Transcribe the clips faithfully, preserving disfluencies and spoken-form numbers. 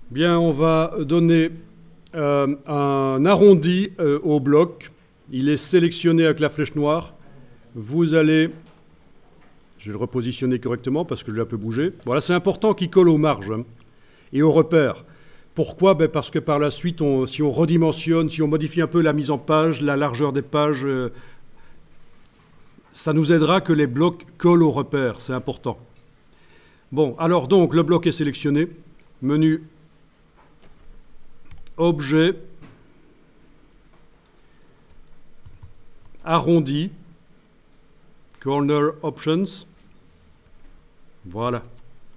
Bien, on va donner euh, un arrondi euh, au bloc. Il est sélectionné avec la flèche noire. Vous allez... Je vais le repositionner correctement parce que je l'ai un peu bougé. Voilà, c'est important qu'il colle aux marges hein, et aux repères. Pourquoi? Ben parce que par la suite, on, si on redimensionne, si on modifie un peu la mise en page, la largeur des pages, euh, ça nous aidera que les blocs collent aux repères. C'est important. Bon, alors donc, le bloc est sélectionné. Menu Objet, arrondi, Corner Options. Voilà.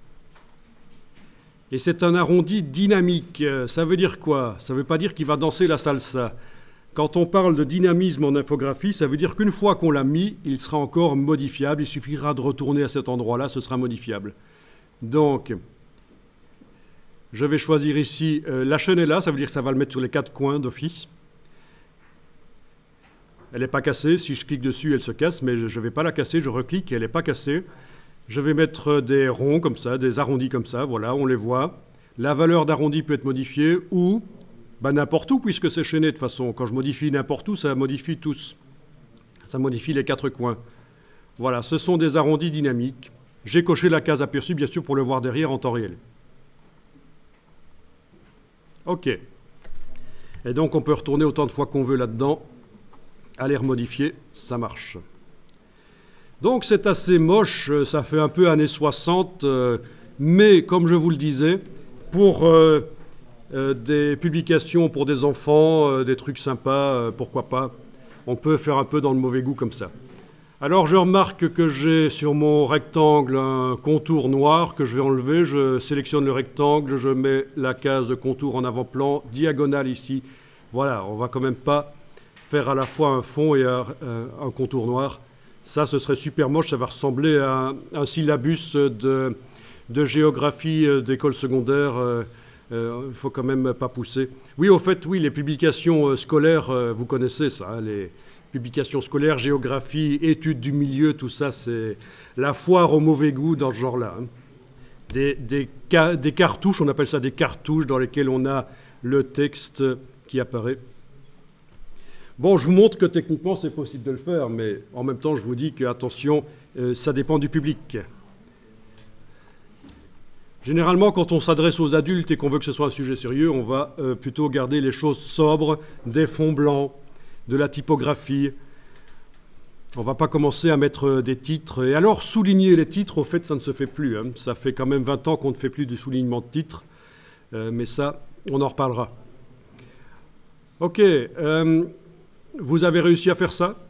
Et c'est un arrondi dynamique. Ça veut dire quoi? Ça ne veut pas dire qu'il va danser la salsa. Quand on parle de dynamisme en infographie, ça veut dire qu'une fois qu'on l'a mis, il sera encore modifiable. Il suffira de retourner à cet endroit-là, ce sera modifiable. Donc, je vais choisir ici, euh, la chaîne est là, ça veut dire que ça va le mettre sur les quatre coins d'office. Elle n'est pas cassée, si je clique dessus, elle se casse, mais je ne vais pas la casser, je reclique, elle n'est pas cassée. Je vais mettre des ronds comme ça, des arrondis comme ça, voilà, on les voit. La valeur d'arrondi peut être modifiée ou ben, n'importe où, puisque c'est chaîné de toute façon. Quand je modifie n'importe où, ça modifie tous. Ça modifie les quatre coins. Voilà, ce sont des arrondis dynamiques. J'ai coché la case aperçue, bien sûr, pour le voir derrière en temps réel. OK. Et donc, on peut retourner autant de fois qu'on veut là-dedans. À les remodifier, ça marche. Donc, c'est assez moche. Ça fait un peu années soixante. Euh, mais, comme je vous le disais, pour euh, euh, des publications pour des enfants, euh, des trucs sympas, euh, pourquoi pas, on peut faire un peu dans le mauvais goût comme ça. Alors, je remarque que j'ai sur mon rectangle un contour noir que je vais enlever. Je sélectionne le rectangle, je mets la case de contour en avant-plan, diagonale ici. Voilà, on va quand même pas faire à la fois un fond et un, un contour noir. Ça, ce serait super moche. Ça va ressembler à un, un syllabus de, de géographie d'école secondaire. Il euh, ne faut quand même pas pousser. Oui, au fait, oui, les publications scolaires, vous connaissez ça, hein, les... Publications scolaires, géographie, études du milieu, tout ça, c'est la foire au mauvais goût dans ce genre-là. Hein. Des, des, ca des cartouches, on appelle ça des cartouches dans lesquelles on a le texte qui apparaît. Bon, je vous montre que techniquement, c'est possible de le faire, mais en même temps, je vous dis que, attention, euh, ça dépend du public. Généralement, quand on s'adresse aux adultes et qu'on veut que ce soit un sujet sérieux, on va euh, plutôt garder les choses sobres, des fonds blancs, de la typographie. On ne va pas commencer à mettre des titres. Et alors, souligner les titres, au fait, ça ne se fait plus. Hein. Ça fait quand même vingt ans qu'on ne fait plus de soulignement de titres. Euh, mais ça, on en reparlera. OK. Euh, vous avez réussi à faire ça?